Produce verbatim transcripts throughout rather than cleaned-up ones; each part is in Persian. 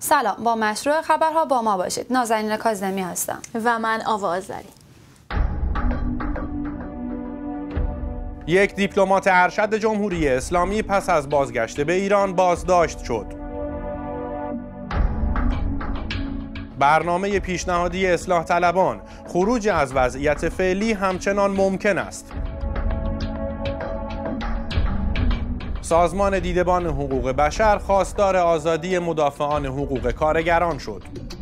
سلام، با مشروع خبرها با ما باشید. نازنین کاظمی هستم و من آوازری. یک دیپلمات ارشد جمهوری اسلامی پس از بازگشت به ایران بازداشت شد. برنامه پیشنهادی اصلاح طلبان: خروج از وضعیت فعلی همچنان ممکن است. سازمان دیدبان حقوق بشر خواستار آزادی مدافعان حقوق کارگران شد.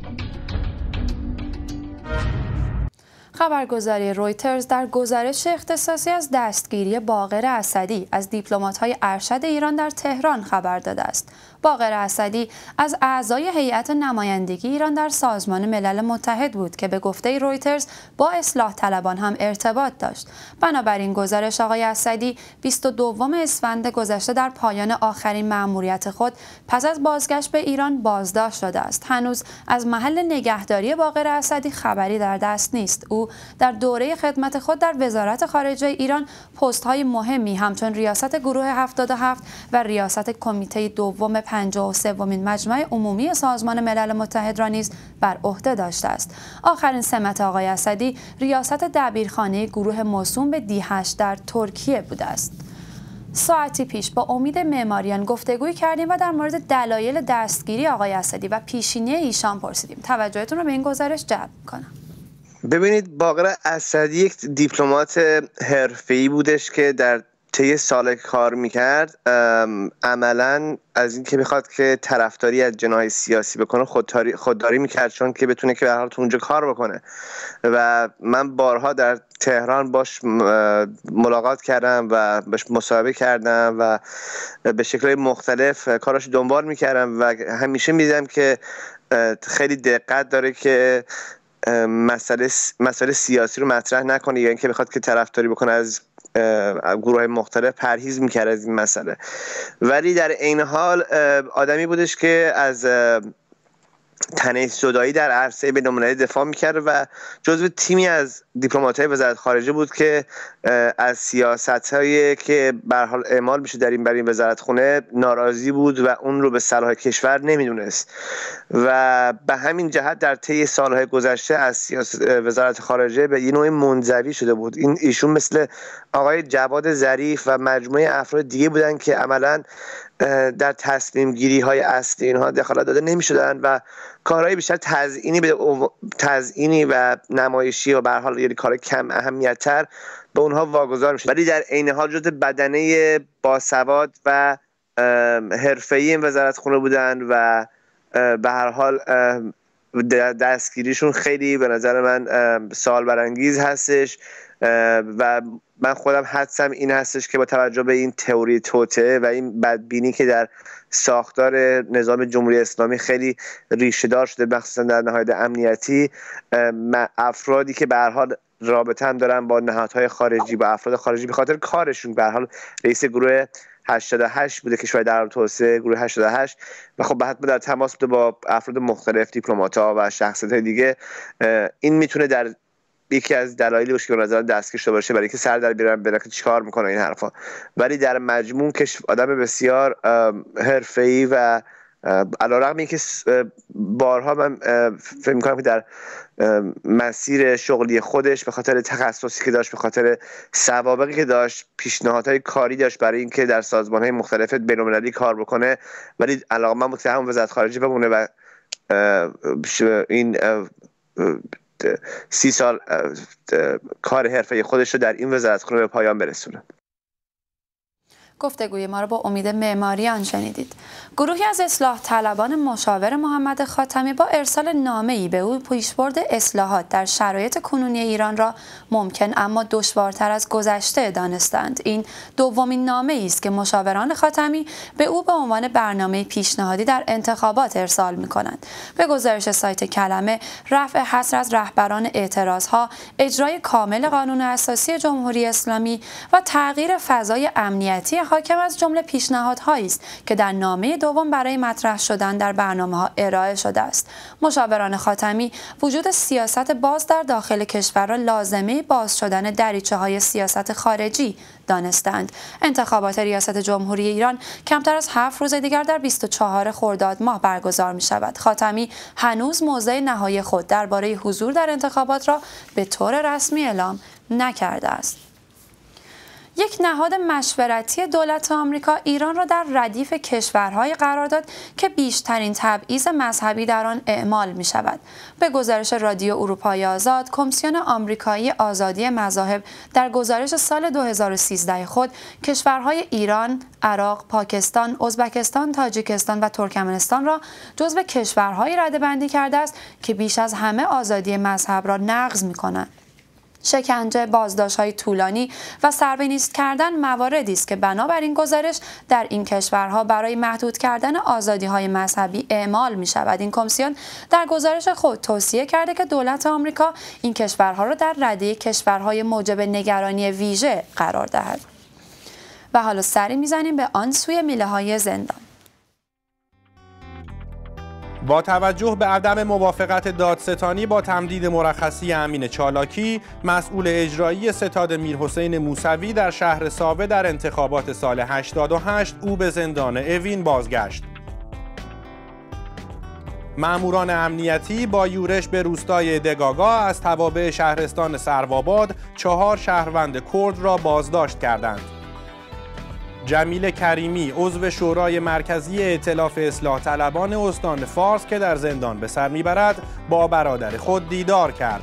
خبرگزاری رویترز در گزارش اختصاصی از دستگیری باقر اسدی از دیپلمات‌های ارشد ایران در تهران خبر داده است. باقر اسدی از اعضای هیئت نمایندگی ایران در سازمان ملل متحد بود که به گفته رویترز با اصلاح طلبان هم ارتباط داشت. بنابراین گزارش آقای اسدی بیست و دوم اسفند گذشته در پایان آخرین مأموریت خود پس از بازگشت به ایران بازداشت شده است. هنوز از محل نگهداری باقر اسدی خبری در دست نیست. او در دوره خدمت خود در وزارت خارجه ایران پست‌های مهمی همچون ریاست گروه هفتاد و هفت و ریاست کمیته دوم پنجاه و سومین مجمع عمومی سازمان ملل متحد را نیز بر عهده داشته است. آخرین سمت آقای اسدی ریاست دبیرخانه گروه موسوم به دی هشت در ترکیه بوده است. ساعتی پیش با امید معماریان گفتگوی کردیم و در مورد دلایل دستگیری آقای اسدی و پیشینی ایشان پرسیدیم. توجهتون رو به این گزارش جلب می‌کنم. ببینید، باقر اسدی یک دیپلمات حرفه‌ای بودش که در طی سال کار میکرد عملا از این که میخواد که طرفداری از جناح سیاسی بکنه خودداری خودداری میکرد، چون که بتونه که به هر حال تو اونجا کار بکنه. و من بارها در تهران باش ملاقات کردم و باش مصاحبه کردم و به شکل‌های مختلف کاراش دنبال میکردم و همیشه میدیدم که خیلی دقت داره که مسئله مسئله سیاسی رو مطرح نکنه یا اینکه بخواد که طرفداری بکنه از گروه مختلف، پرهیز میکرد از این مسئله. ولی در این حال آدمی بودش که از تنش زدایی در عرصه بین‌المللی دفاع میکرد و جزو تیمی از دیپلمات‌های وزارت خارجه بود که از سیاست‌هایی که به هر حال اعمال میشه در این بر این وزارت خونه ناراضی بود و اون رو به صلاح کشور نمیدونست و به همین جهت در طی سالهای گذشته از سیاست وزارت خارجه به این نوع منزوی شده بود. این ایشون مثل آقای جواد ظریف و مجموعه افراد دیگه بودن که عملاً در تصمیم گیری های اصلی اینها دخالت داده نمی شدن و کارهای بیشتر تزیینی به تزیینی و نمایشی و به هر حال یعنی کار کم اهمیت تر به اونها واگذار میشه. ولی در عین حال جزء بدنه باسواد و حرفه‌ای این وزارت خونه بودن و به هر حال دستگیریشون خیلی به نظر من سوال برانگیز هستش و من خودم حدسم این هستش که با توجه به این تئوری توطئه و این بدبینی که در ساختار نظام جمهوری اسلامی خیلی ریشه دار شده، مخصوصا در نهاد امنیتی، افرادی که به هر حال رابطه هم دارن با نهادهای خارجی، با افراد خارجی به خاطر کارشون، به هر حال رئیس گروه هشتاد و هشت بوده کشور در توسعه گروه هشتاد و هشت و خب حتما در تماس بوده با افراد مختلف، دیپلمات‌ها و شخصیت‌های دیگه. این میتونه در یکی از دلایلی باشه که به نظر دستگیر شده باشه، برای اینکه سر در بیارن ببینن که چیکار میکنه این حرفا. ولی در مجموع که آدم بسیار حرفه‌ای و علیرغم اینکه بارها من فکر می‌کنم که در مسیر شغلی خودش به خاطر تخصصی که داشت، به خاطر سوابقی که داشت، پیشنهادهای کاری داشت برای اینکه در سازمان‌های مختلف بین‌المللی کار بکنه، ولی علاقه‌مند بود که همون وزارت خارجه بمونه و این سی سال کار حرفه خودش رو در این وزارت خونه به پایان برسونه. گفتگوی ما رو با امید معماریان شنیدید. گروهی از اصلاح طلبان مشاور محمد خاتمی با ارسال نامه‌ای به او پیشبرد اصلاحات در شرایط کنونی ایران را ممکن اما دشوارتر از گذشته دانستند. این دومین نامه‌ای است که مشاوران خاتمی به او به عنوان برنامه پیشنهادی در انتخابات ارسال می‌کنند. به گزارش سایت کلمه، رفع حصر از رهبران اعتراضها، اجرای کامل قانون اساسی جمهوری اسلامی و تغییر فضای امنیتی حاکم از جمله پیشنهادهایی است که در نامه دوم برای مطرح شدن در برنامه‌ها ارائه شده است. مشاوران خاتمی وجود سیاست باز در داخل کشور را لازمه باز شدن دریچه‌های سیاست خارجی دانستند. انتخابات ریاست جمهوری ایران کمتر از هفت روز دیگر در بیست و چهارم خرداد ماه برگزار می شود. خاتمی هنوز موضع نهایی خود درباره حضور در انتخابات را به طور رسمی اعلام نکرده است. یک نهاد مشورتی دولت آمریکا ایران را در ردیف کشورهای قرار داد که بیشترین تبعیض مذهبی در آن اعمال می شود. به گزارش رادیو اروپای آزاد، کمیسیون آمریکایی آزادی مذاهب در گزارش سال دو هزار و سیزده خود کشورهای ایران، عراق، پاکستان، ازبکستان، تاجیکستان و ترکمنستان را جزو کشورهای رده‌بندی کرده است که بیش از همه آزادی مذهب را نقض می کنند. شکنجه، بازداشت‌های طولانی و سربه‌نیست کردن مواردی است که بنابراین گزارش در این کشورها برای محدود کردن آزادی‌های مذهبی اعمال می‌شود. این کمیسیون در گزارش خود توصیه کرده که دولت آمریکا این کشورها را در رده کشورهای موجب نگرانی ویژه قرار دهد. و حالا سری می‌زنیم به آن سوی میله‌های زندان. با توجه به عدم موافقت دادستانی با تمدید مرخصی امین چالاکی، مسئول اجرایی ستاد میرحسین موسوی در شهر ساوه در انتخابات سال هشتاد و هشت او به زندان اوین بازگشت. ماموران امنیتی با یورش به روستای دگاگا از توابع شهرستان سروآباد چهار شهروند کرد را بازداشت کردند. جمیل کریمی عضو شورای مرکزی ائتلاف اصلاح طلبان استان فارس که در زندان به سر میبرد با برادر خود دیدار کرد.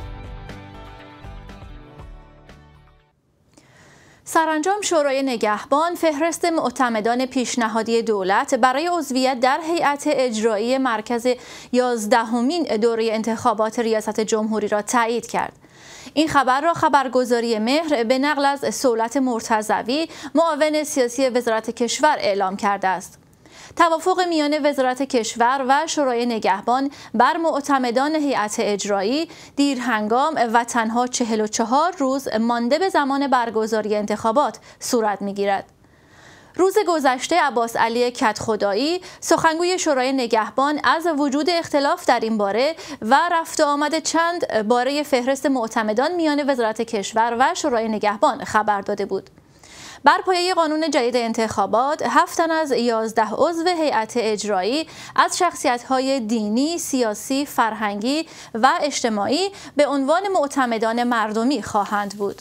سرانجام شورای نگهبان فهرست معتمدان پیشنهادی دولت برای عضویت در هیئت اجرایی مرکز یازدهمین دوره انتخابات ریاست جمهوری را تایید کرد. این خبر را خبرگزاری مهر به نقل از صولت مرتضوی معاون سیاسی وزارت کشور اعلام کرده است. توافق میان وزارت کشور و شورای نگهبان بر معتمدان هیئت اجرایی دیر هنگام و تنها چهل و چهار روز مانده به زمان برگزاری انتخابات صورت می‌گیرد. روز گذشته عباس علی کدخدایی سخنگوی شورای نگهبان از وجود اختلاف در این باره و رفت و آمد چند باره فهرست معتمدان میان وزارت کشور و شورای نگهبان خبر داده بود. بر پایه قانون جدید انتخابات، هفت تن از یازده عضو هیئت اجرایی از شخصیت‌های دینی، سیاسی، فرهنگی و اجتماعی به عنوان معتمدان مردمی خواهند بود.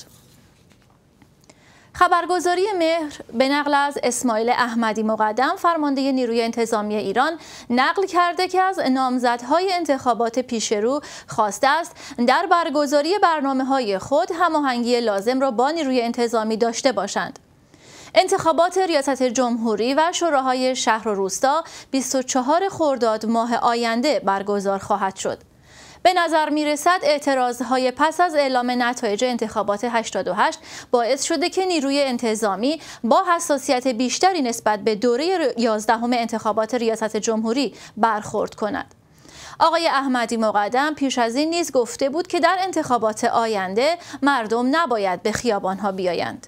خبرگزاری مهر به نقل از اسماعیل احمدی مقدم فرمانده نیروی انتظامی ایران نقل کرده که از نامزدهای انتخابات پیشرو خواسته است در برگزاری برنامه‌های خود هماهنگی لازم را با نیروی انتظامی داشته باشند. انتخابات ریاست جمهوری و شوراهای شهر و روستا بیست و چهارم خرداد ماه آینده برگزار خواهد شد. به نظر می رسد اعتراضهای پس از اعلام نتایج انتخابات هشتاد و هشت باعث شده که نیروی انتظامی با حساسیت بیشتری نسبت به دوره یازدهم انتخابات ریاست جمهوری برخورد کند. آقای احمدی مقدم پیش از این نیز گفته بود که در انتخابات آینده مردم نباید به خیابانها بیایند.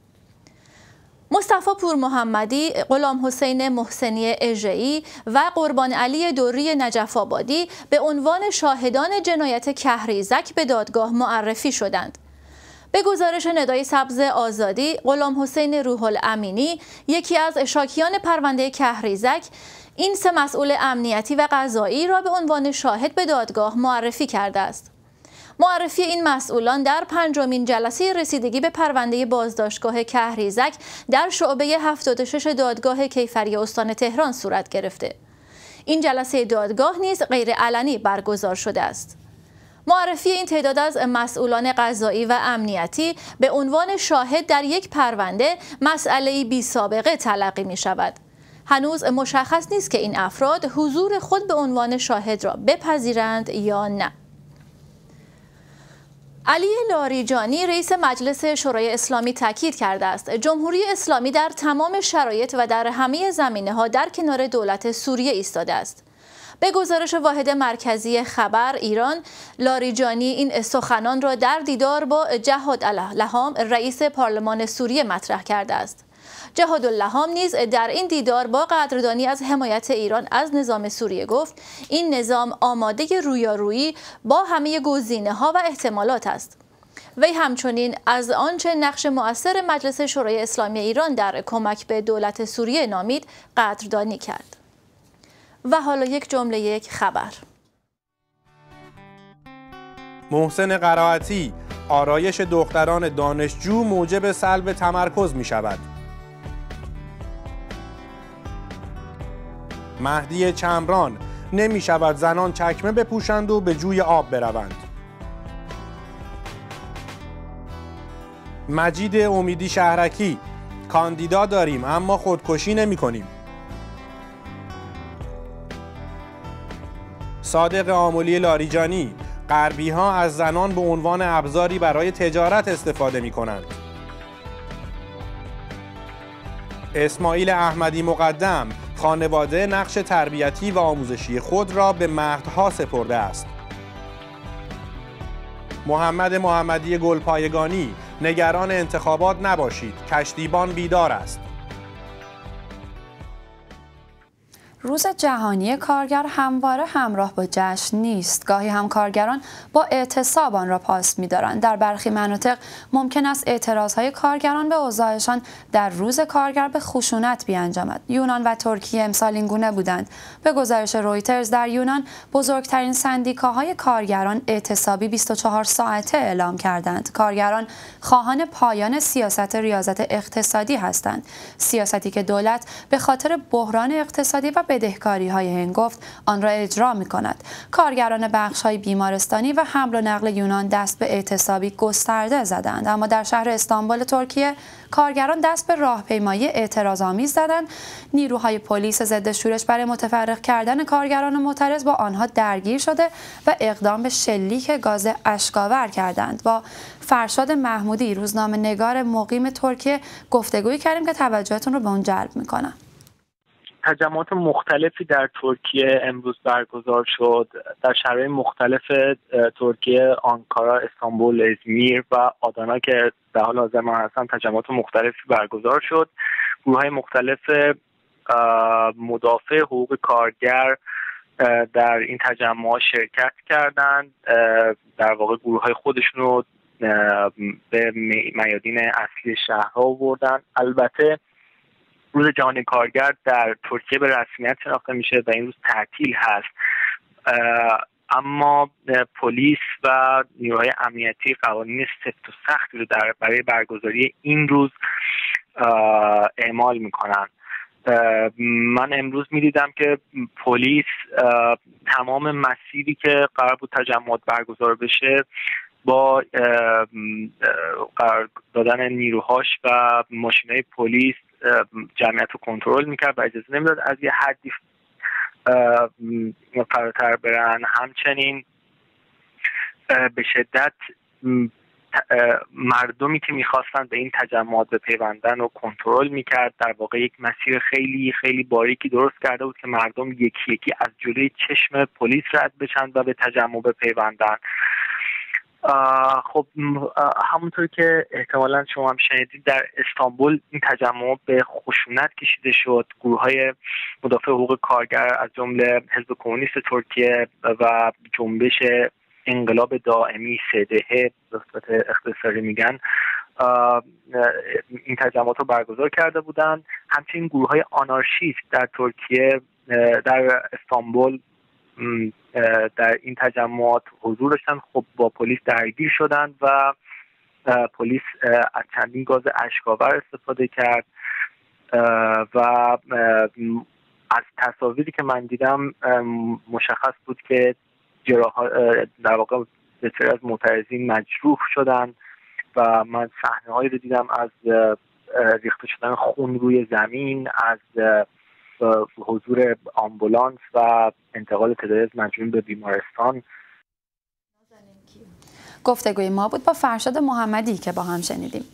مصطفی پور محمدی، غلام حسین محسنی اژه‌ای و قربان علی دوری نجف آبادی به عنوان شاهدان جنایت کهریزک به دادگاه معرفی شدند. به گزارش ندای سبز آزادی، غلام حسین روح الامینی، یکی از شاکیان پرونده کهریزک، این سه مسئول امنیتی و قضایی را به عنوان شاهد به دادگاه معرفی کرده است. معرفی این مسئولان در پنجمین جلسه رسیدگی به پرونده بازداشتگاه کهریزک در شعبه هفتاد و شش دادگاه کیفری استان تهران صورت گرفته. این جلسه دادگاه نیز غیر علنی برگزار شده است. معرفی این تعداد از مسئولان قضایی و امنیتی به عنوان شاهد در یک پرونده مسئله‌ای بی سابقه تلقی می شود. هنوز مشخص نیست که این افراد حضور خود به عنوان شاهد را بپذیرند یا نه. علی لاریجانی رئیس مجلس شورای اسلامی تاکید کرده است جمهوری اسلامی در تمام شرایط و در همه زمینه‌ها در کنار دولت سوریه ایستاده است. به گزارش واحد مرکزی خبر ایران، لاریجانی این سخنان را در دیدار با جهاد اللهام رئیس پارلمان سوریه مطرح کرده است. جهادالله هم نیز در این دیدار با قدردانی از حمایت ایران از نظام سوریه گفت این نظام آماده رویارویی با همه گزینه‌ها و احتمالات است. وی همچنین از آنچه نقش مؤثر مجلس شورای اسلامی ایران در کمک به دولت سوریه نامید قدردانی کرد. و حالا یک جمله یک خبر. محسن قرائتی: آرایش دختران دانشجو موجب سلب تمرکز می شود. مهدی چمران: نمی شود زنان چکمه بپوشند و به جوی آب بروند. مجید امیدی شهرکی: کاندیدا داریم اما خودکشی نمی کنیم. صادق آملی لاریجانی: غربی ها از زنان به عنوان ابزاری برای تجارت استفاده می کنند. اسماعیل احمدی مقدم: خانواده نقش تربیتی و آموزشی خود را به مهدها سپرده است. محمد محمدی گلپایگانی: نگران انتخابات نباشید، کشتیبان بیدار است. روز جهانی کارگر همواره همراه با جشن نیست. گاهی هم کارگران با اعتصاب آن را پاس می‌دارند. در برخی مناطق ممکن است اعتراضهای کارگران به اوضاعشان در روز کارگر به خشونت بیانجامد. یونان و ترکیه امسال این گونه بودند. به گزارش رویترز در یونان بزرگترین سندیکاهای کارگران اعتصابی بیست و چهار ساعته اعلام کردند. کارگران خواهان پایان سیاست ریاضت اقتصادی هستند. سیاستی که دولت به خاطر بحران اقتصادی و بدهکاری‌های هنگفت آن را اجرا می‌کند. کارگران بخش‌های بیمارستانی و حمل و نقل یونان دست به اعتصابی گسترده زدند، اما در شهر استانبول ترکیه کارگران دست به راهپیمایی اعتراض‌آمیز زدند. نیروهای پلیس ضد شورش برای متفرق کردن کارگران معترض با آنها درگیر شده و اقدام به شلیک گاز اشک‌آور کردند. با فرشاد محمودی، روزنامه‌نگار مقیم ترکیه، گفتگویی کردیم که توجهتون رو به اون جلب می‌کنم. تجمعات مختلفی در ترکیه امروز برگزار شد. در شهرهای مختلف ترکیه، آنکارا، استانبول، ازمیر و آدانا که در حال حاضر من هستم، تجمعات مختلفی برگزار شد. گروه‌های مختلف مدافع حقوق کارگر در این تجمعات شرکت کردند. در واقع گروه‌های خودشون رو به میادین اصلی شهرها آوردن. البته روز جهانی کارگر در ترکیه به رسمیت شناخته میشه و این روز تعطیل هست، اما پلیس و نیروهای امنیتی قوانین سفت و سختی رو در برای برگزاری این روز اعمال میکنن. من امروز میدیدم که پلیس تمام مسیری که قرار بود تجمعات برگزار بشه با قرار دادن نیروهاش و ماشینای پلیس جمعیت رو کنترل میکرد و اجازه نمیداد از یه حدی فراتر برن. همچنین به شدت مردمی که میخواستن به این تجمعات بپیوندن رو کنترل میکرد. در واقع یک مسیر خیلی خیلی باریکی درست کرده بود که مردم یکی یکی از جلوی چشم پلیس رد بشن و به تجمع بپیوندن. خب همونطور که احتمالاً شما هم شنیدید، در استانبول این تجمع به خشونت کشیده شد. گروه‌های مدافع حقوق کارگر از جمله حزب کمونیست ترکیه و جنبش انقلاب دائمی سدهه به صورت اختصاری میگن این تجمعات رو برگزار کرده بودند. همچنین گروه‌های آنارشیست در ترکیه در استانبول در این تجمعات حضور داشتن. خب با پلیس درگیر شدند و پلیس از چندین گاز اشک‌آور استفاده کرد و از تصاویری که من دیدم مشخص بود که جراح در واقع بسیاری از معترضین مجروح شدند و من صحنه‌هایی رو دیدم از ریخته شدن خون روی زمین، از حضور آمبولانس و انتقال تعدادی از مجروحین به بیمارستان. گفتگوی ما بود با فرشاد محمدی که با هم شنیدیم.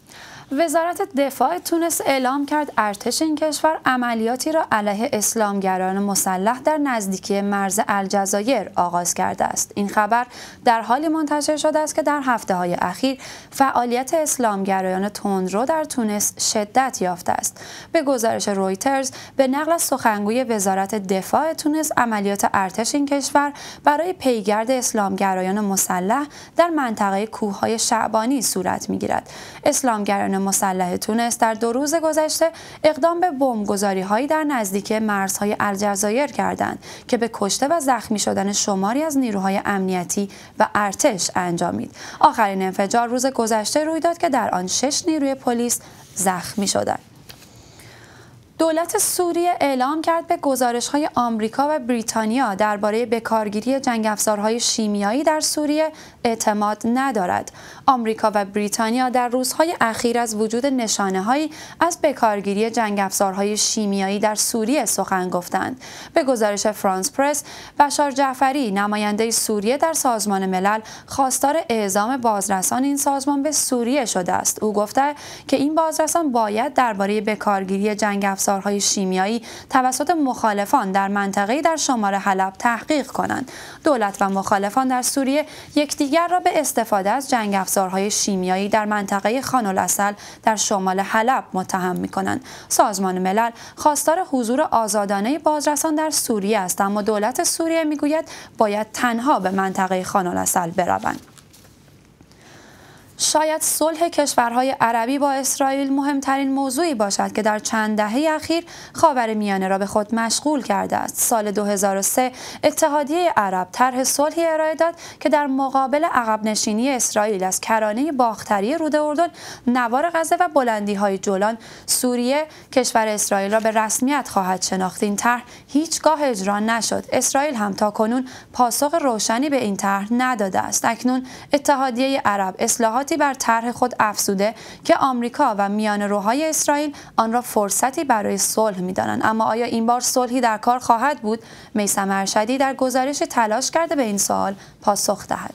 وزارت دفاع تونس اعلام کرد ارتش این کشور عملیاتی را علیه اسلامگرایان مسلح در نزدیکی مرز الجزایر آغاز کرده است. این خبر در حالی منتشر شده است که در هفته‌های اخیر فعالیت اسلامگرایان تندرو در تونس شدت یافته است. به گزارش رویترز به نقل از سخنگوی وزارت دفاع تونس، عملیات ارتش این کشور برای پیگرد اسلامگرایان مسلح در منطقه کوههای شعبانی صورت می‌گیرد. اسلامگرایان مسلح تونس در دو روز گذشته اقدام به بمبگذاری‌هایی در نزدیکی مرزهای الجزایر کردند که به کشته و زخمی شدن شماری از نیروهای امنیتی و ارتش انجامید. آخرین انفجار روز گذشته روی داد که در آن شش نیروی پلیس زخمی شدند. دولت سوریه اعلام کرد به گزارش‌های آمریکا و بریتانیا درباره بکارگیری جنگ‌افزارهای شیمیایی در سوریه اعتماد ندارد. آمریکا و بریتانیا در روزهای اخیر از وجود نشانه‌هایی از بکارگیری جنگ‌افزارهای شیمیایی در سوریه سخن گفتند. به گزارش فرانس پرس، بشار جعفری، نماینده سوریه در سازمان ملل، خواستار اعزام بازرسان این سازمان به سوریه شده است. او گفته که این بازرسان باید درباره بکارگیری جنگ‌افزار های شیمیایی توسط مخالفان در منطقه‌ای در شمال حلب تحقیق کنند. دولت و مخالفان در سوریه یکدیگر را به استفاده از جنگ افزارهای شیمیایی در منطقه خان العسل در شمال حلب متهم می‌کنند. سازمان ملل خواستار حضور آزادانه بازرسان در سوریه است، اما دولت سوریه می‌گوید باید تنها به منطقه خان العسل بروند. شاید صلح کشورهای عربی با اسرائیل مهمترین موضوعی باشد که در چند دهه اخیر خاورمیانه را به خود مشغول کرده است. سال دو هزار و سه اتحادیه عرب طرح صلحی ارائه داد که در مقابل عقب نشینی اسرائیل از کرانه باختری رود اردن، نوار غزه و بلندی‌های جولان، سوریه کشور اسرائیل را به رسمیت خواهد شناخت. این طرح هیچگاه اجرا نشد. اسرائیل هم تاکنون پاسخ روشنی به این طرح نداده است. اکنون اتحادیه عرب اصلاحات بر طرح خود افزوده که آمریکا و میانه‌روهای اسرائیل آن را فرصتی برای صلح می‌دانند. اما آیا این بار صلحی در کار خواهد بود؟ میثم ارشدی در گزارش تلاش کرده به این سوال پاسخ دهد.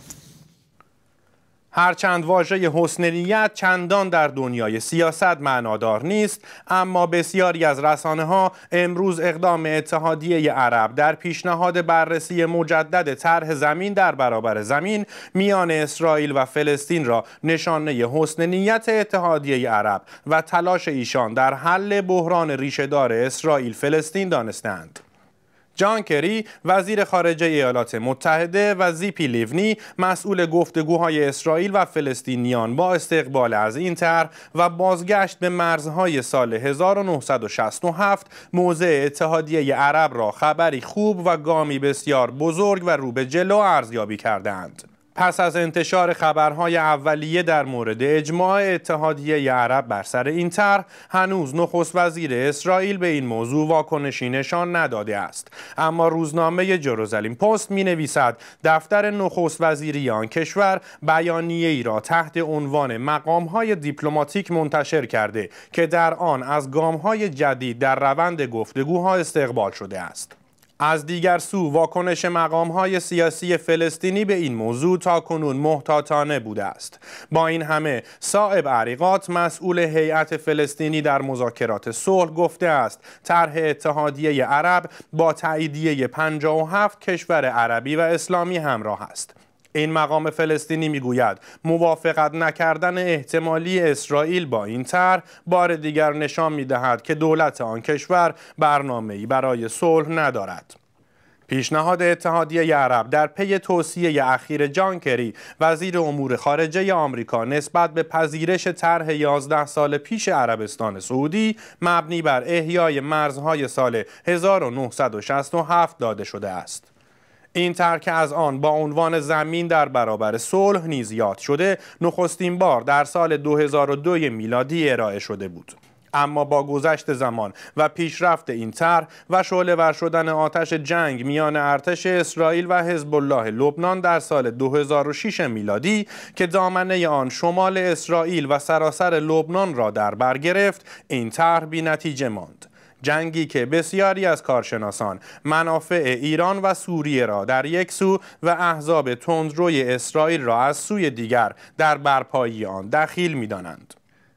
هرچند واژه حسن نیت چندان در دنیای سیاست معنادار نیست، اما بسیاری از رسانه‌ها امروز اقدام اتحادیه عرب در پیشنهاد بررسی مجدد طرح زمین در برابر زمین میان اسرائیل و فلسطین را نشانه حسن نیت اتحادیه عرب و تلاش ایشان در حل بحران ریشه‌دار اسرائیل فلسطین دانستند. جان کری، وزیر خارجه ایالات متحده، و زیپی لیونی، مسئول گفتگوهای اسرائیل و فلسطینیان، با استقبال از این طرح و بازگشت به مرزهای سال هزار و نهصد و شصت و هفت، موضع اتحادیه عرب را خبری خوب و گامی بسیار بزرگ و رو به جلو ارزیابی کردند. پس از انتشار خبرهای اولیه در مورد اجماع اتحادیه عرب بر سر این طرح، هنوز نخست وزیر اسرائیل به این موضوع واکنشی نشان نداده است. اما روزنامه جروزالیم پست می نویسد دفتر نخست وزیری آن کشور بیانیه ای را تحت عنوان مقامهای دیپلماتیک منتشر کرده که در آن از گامهای جدید در روند گفتگوها استقبال شده است. از دیگر سو، واکنش مقام‌های سیاسی فلسطینی به این موضوع تاکنون محتاطانه بوده است. با این همه، صائب عریقات، مسئول هیئت فلسطینی در مذاکرات صلح، گفته است طرح اتحادیه عرب با تاییدیه پنجاه و هفت کشور عربی و اسلامی همراه است. این مقام فلسطینی میگوید موافقت نکردن احتمالی اسرائیل با این طرح بار دیگر نشان میدهد که دولت آن کشور برنامه‌ای برای صلح ندارد. پیشنهاد اتحادیه عرب در پی توصیه اخیر جان کری، وزیر امور خارجه آمریکا، نسبت به پذیرش طرح یازده سال پیش عربستان سعودی مبنی بر احیای مرزهای سال هزار و نهصد و شصت و هفت داده شده است. این طرح که از آن با عنوان زمین در برابر صلح نیز یاد شده، نخستین بار در سال دو هزار و دو میلادی ارائه شده بود. اما با گذشت زمان و پیشرفت این طرح و شعله‌ور شدن آتش جنگ میان ارتش اسرائیل و حزب الله لبنان در سال دو هزار و شش میلادی که دامنه آن شمال اسرائیل و سراسر لبنان را در بر گرفت، این طرح بی‌نتیجه ماند. جنگی که بسیاری از کارشناسان منافع ایران و سوریه را در یک سو و احزاب تندروی اسرائیل را از سوی دیگر در برپایی آن دخیل می‌دانند.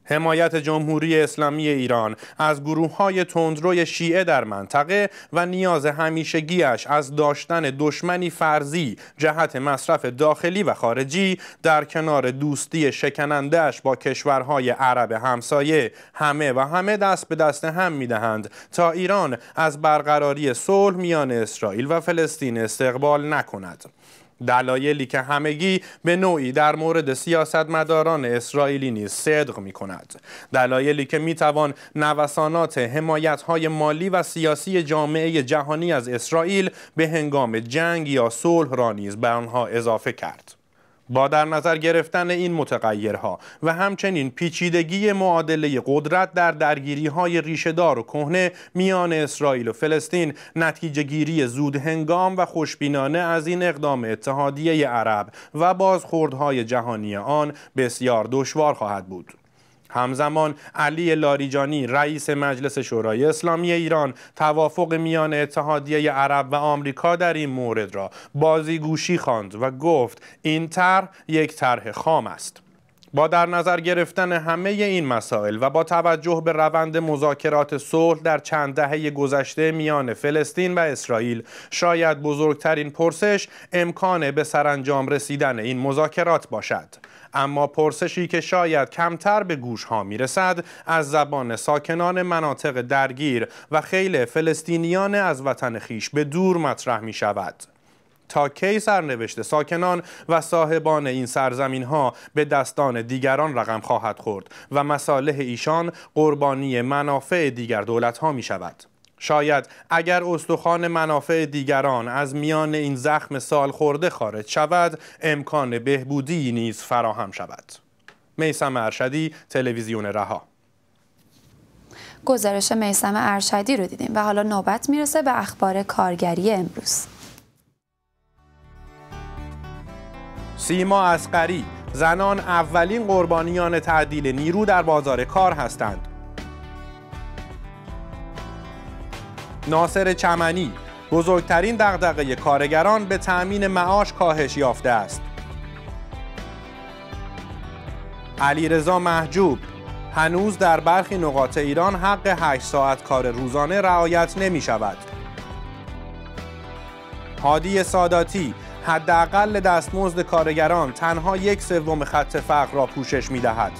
حمایت جمهوری اسلامی ایران از گروه‌های تندروی شیعه در منطقه و نیاز همیشگیش از داشتن دشمنی فرضی جهت مصرف داخلی و خارجی در کنار دوستی شکننده‌اش با کشورهای عرب همسایه همه و همه دست به دست هم می‌دهند تا ایران از برقراری صلح میان اسرائیل و فلسطین استقبال نکند. دلایلی که همگی به نوعی در مورد سیاستمداران اسرائیلی نیز صدق می کند. دلایلی که می توان نوسانات حمایت‌های مالی و سیاسی جامعه جهانی از اسرائیل به هنگام جنگ یا صلح را نیز بر آنها اضافه کرد. با در نظر گرفتن این متغیرها و همچنین پیچیدگی معادله قدرت در درگیری‌های ریشه‌دار و کهنه میان اسرائیل و فلسطین، نتیجه گیری زود هنگام و خوشبینانه از این اقدام اتحادیه عرب و بازخوردهای جهانی آن بسیار دشوار خواهد بود. همزمان علی لاریجانی رئیس مجلس شورای اسلامی ایران توافق میان اتحادیه عرب و آمریکا در این مورد را بازیگوشی خواند و گفت این طرح یک طرح خام است. با در نظر گرفتن همه این مسائل و با توجه به روند مذاکرات صلح در چند دهه گذشته میان فلسطین و اسرائیل، شاید بزرگترین پرسش امکان به سرانجام رسیدن این مذاکرات باشد. اما پرسشی که شاید کمتر به گوش ها می رسد از زبان ساکنان مناطق درگیر و خیل فلسطینیان از وطن خیش به دور مطرح می شود. تا کی سرنوشت ساکنان و صاحبان این سرزمین ها به دستان دیگران رقم خواهد خورد و مصالح ایشان قربانی منافع دیگر دولت ها می شود؟ شاید اگر استخوان منافع دیگران از میان این زخم سال خورده خارج شود، امکان بهبودی نیز فراهم شود. میثم ارشدی، تلویزیون رها. گزارش میثم ارشدی رو دیدیم و حالا نوبت میرسه به اخبار کارگری امروز. سیما اصغری: زنان اولین قربانیان تعدیل نیرو در بازار کار هستند. ناصر چمنی: بزرگترین دغدغه کارگران به تأمین معاش کاهش یافته است. علیرضا محجوب: هنوز در برخی نقاط ایران حق هشت ساعت کار روزانه رعایت نمی شود. هادی ساداتی: حداقل دستمزد کارگران تنها یک سوم خط فقر را پوشش می دهد.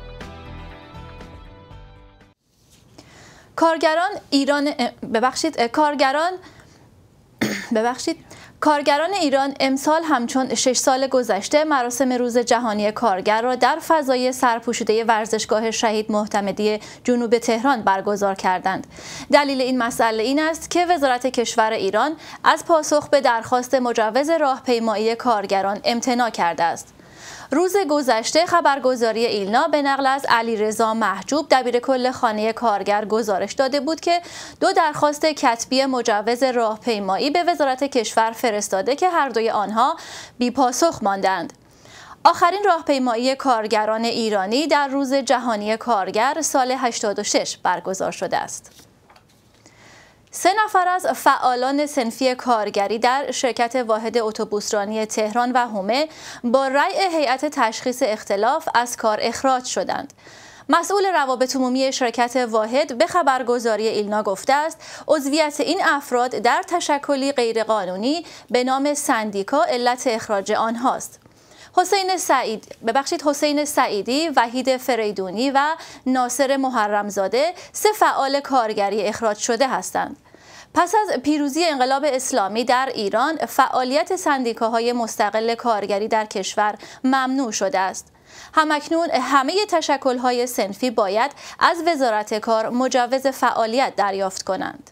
کارگران ایران ببخشید کارگران ببخشید کارگران ایران امسال همچون شش سال گذشته مراسم روز جهانی کارگر را در فضای سرپوشیده ورزشگاه شهید معتمدی جنوب تهران برگزار کردند. دلیل این مسئله این است که وزارت کشور ایران از پاسخ به درخواست مجوز راهپیمایی کارگران امتناع کرده است. روز گذشته خبرگزاری ایلنا به نقل از علیرضا محجوب دبیرکل خانه کارگر گزارش داده بود که دو درخواست کتبی مجوز راهپیمایی به وزارت کشور فرستاده که هر دوی آنها بی پاسخ ماندند. آخرین راهپیمایی کارگران ایرانی در روز جهانی کارگر سال هشتاد و شش برگزار شده است. سه نفر از فعالان صنفی کارگری در شرکت واحد اتوبوسرانی تهران و حومه با رأی هیئت تشخیص اختلاف از کار اخراج شدند. مسئول روابط عمومی شرکت واحد به خبرگزاری ایلنا گفته است عضویت این افراد در تشکلی غیرقانونی به نام سندیکا علت اخراج آنهاست. حسین سعید ببخشید حسین سعیدی، وحید فریدونی و ناصر محرمزاده سه فعال کارگری اخراج شده هستند. پس از پیروزی انقلاب اسلامی در ایران، فعالیت سندیکاهای مستقل کارگری در کشور ممنوع شده است. همکنون همه تشکل‌های صنفی باید از وزارت کار مجوز فعالیت دریافت کنند.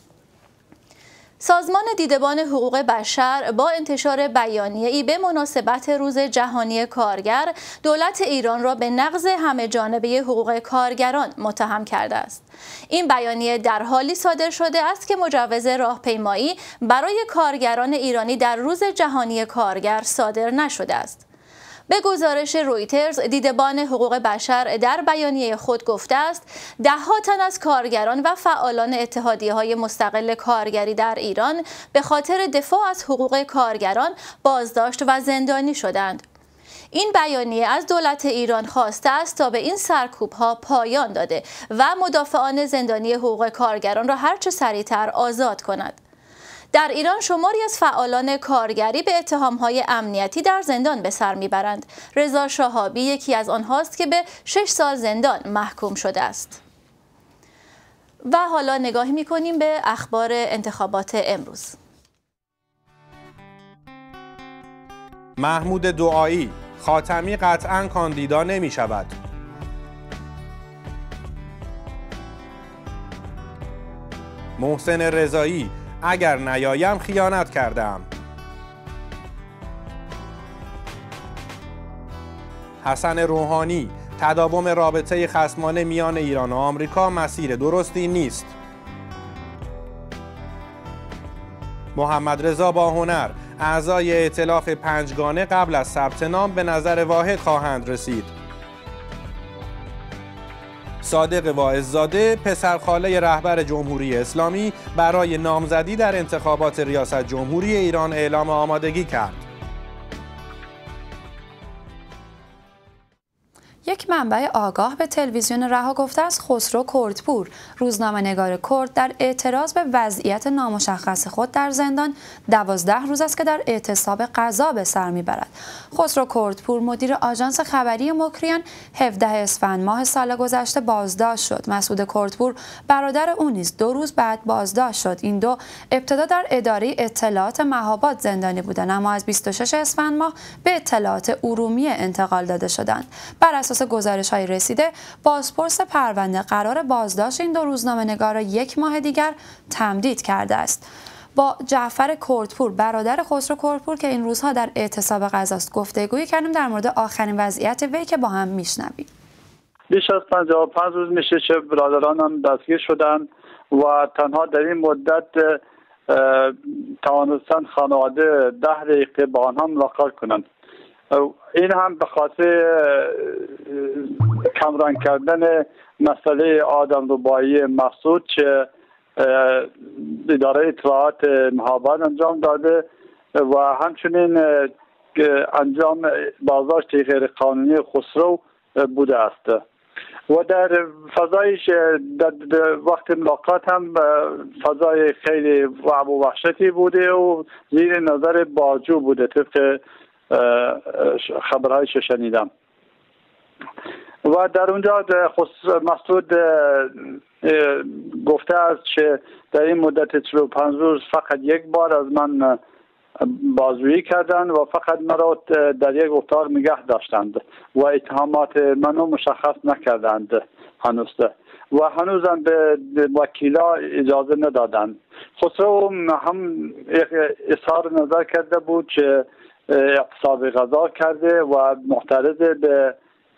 سازمان دیدبان حقوق بشر با انتشار بیانیه‌ای به مناسبت روز جهانی کارگر، دولت ایران را به نقض همه جانبه حقوق کارگران متهم کرده است. این بیانیه در حالی صادر شده است که مجوز راهپیمایی برای کارگران ایرانی در روز جهانی کارگر صادر نشده است. به گزارش رویترز، دیدبان حقوق بشر در بیانیه خود گفته است ده‌ها تن از کارگران و فعالان اتحادیه‌های مستقل کارگری در ایران به خاطر دفاع از حقوق کارگران بازداشت و زندانی شدند. این بیانیه از دولت ایران خواسته است تا به این سرکوب‌ها پایان داده و مدافعان زندانی حقوق کارگران را هرچه سریعتر آزاد کند. در ایران شماری از فعالان کارگری به اتهام‌های امنیتی در زندان به سر میبرند. رضا شهابی یکی از آنهاست که به شش سال زندان محکوم شده است. و حالا نگاهی می‌کنیم به اخبار انتخابات امروز. محمود دعایی: خاتمی قطعاً کاندیدا نمی شود. محسن رضایی: اگر نیایم خیانت کردم. حسن روحانی: تداوم رابطه خصمانه میان ایران و آمریکا مسیر درستی نیست. محمد رضا باهنر: اعضای ائتلاف پنجگانه قبل از ثبت نام به نظر واحد خواهند رسید. صادق واعظ‌زاده: پسرخاله رهبر جمهوری اسلامی برای نامزدی در انتخابات ریاست جمهوری ایران اعلام آمادگی کرد. یک منبع آگاه به تلویزیون رها گفته است خسرو کردپور، روزنامه‌نگار کرد، در اعتراض به وضعیت نامشخص خود در زندان دوازده روز است که در اعتصاب غذا به سر میبرد. خسرو کردپور مدیر آژانس خبری مکریان هفدهم اسفند ماه سال گذشته بازداشت شد. مسعود کردپور برادر او نیز دو روز بعد بازداشت شد. این دو ابتدا در اداره اطلاعات مهاباد زندانی بودند، اما از بیست و ششم اسفند ماه به اطلاعات ارومیه انتقال داده شدند. بر اساس گزارش‌های رسیده، بازپرس پرونده قرار بازداشت این دو روزنامه‌نگار را یک ماه دیگر تمدید کرده است. با جعفر کردپور برادر خسرو کردپور که این روزها در اعتصاب غذاست گفتگویی کردیم در مورد آخرین وضعیت وی که با هم میشنویم. بیش از پنجاه و پنج روز میشه که برادرانم دستگیر شدن و تنها در این مدت توانستن خانواده ده دقیقه با آنها ملاقات کنند. این هم به خاطر کمرنگ کردن مسئله آدمربایی مسعود که اداره اطلاعات مهاباد انجام داده و همچنین انجام بازداشت غیر قانونی خسرو بوده است. و در فضای در وقت ملاقات هم فضای خیلی رعب و وحشتی بوده و زیر نظر باجو بوده طبق خبرهایش شنیدم. و در اونجا مسعود گفته است که در این مدت چهل و پنج روز فقط یک بار از من بازجویی کردند و فقط مرا در یک اتاق نگه داشتند و اتهامات منو مشخص نکردند هنوز و هنوزم به وکیلا اجازه ندادند. خسرو هم اظهار نظر کرده بود که اعتصاب غذا کرده و معترض به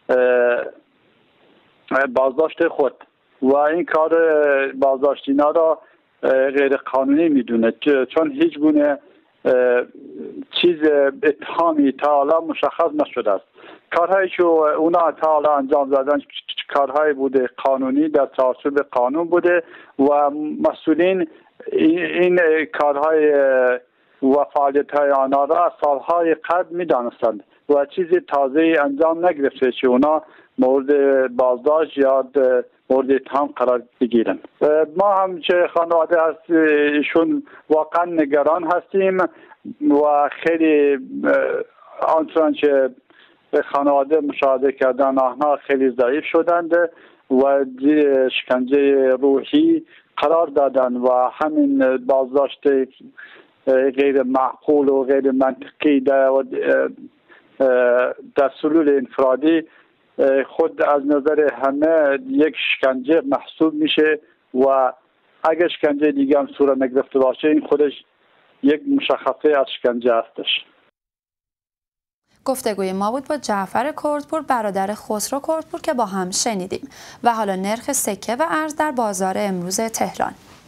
بازداشت خود و این کار بازداشت اینا را غیر قانونی میدونه چون هیچ گونه چیز اتهامی تا حالا مشخص نشده است. کارهایی که اونا تا حالا انجام دادن کارهای بوده قانونی در چارچوب قانون بوده و مسئولین این کارهای و فعالیت‌های آنها را از سالهای قبل می‌دانستند و چیزی تازه انجام نگرفته که اونا مورد بازداشت یا مورد اتهام قرار بگیرند. ما هم که خانواده هست ایشون واقعا نگران هستیم و خیلی آنچنان که خانواده مشاهده کردن آنها خیلی ضعیف شدند و شکنجه روحی قرار دادن و همین بازداشت غیر معقول و غیر منطقی در, در سلول انفرادی خود از نظر همه یک شکنجه محسوب میشه و اگر شکنجه دیگه هم صورت نگرفته باشه این خودش یک مشخصه از شکنجه هستش. گفتگوی ما بود با جعفر کردپور برادر خسرو کردپور که با هم شنیدیم. و حالا نرخ سکه و ارز در بازار امروز تهران.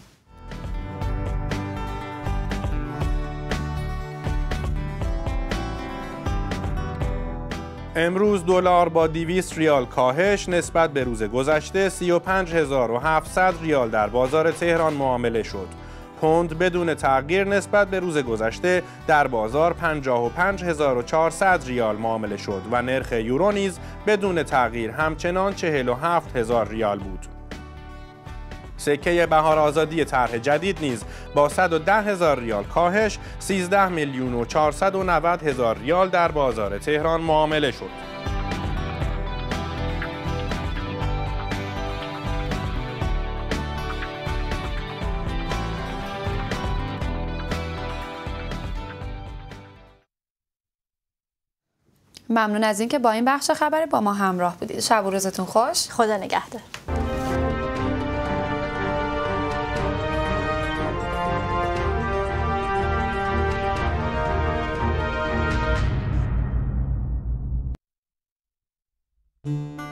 امروز دلار با دویست ریال کاهش نسبت به روز گذشته سی و پنج هزار و هفتصد ریال در بازار تهران معامله شد. پوند بدون تغییر نسبت به روز گذشته در بازار پنجاه و پنج هزار و چهارصد ریال معامله شد و نرخ یورو نیز بدون تغییر همچنان چهل و هفت هزار ریال بود. سکه بهار آزادی طرح جدید نیز با صد و ده هزار ریال کاهش سیزده میلیون و چهارصد و نود هزار ریال در بازار تهران معامله شد. ممنون از اینکه با این بخش خبری با ما همراه بودید. شب و روزتون خوش. خدا نگهدار. Thank you.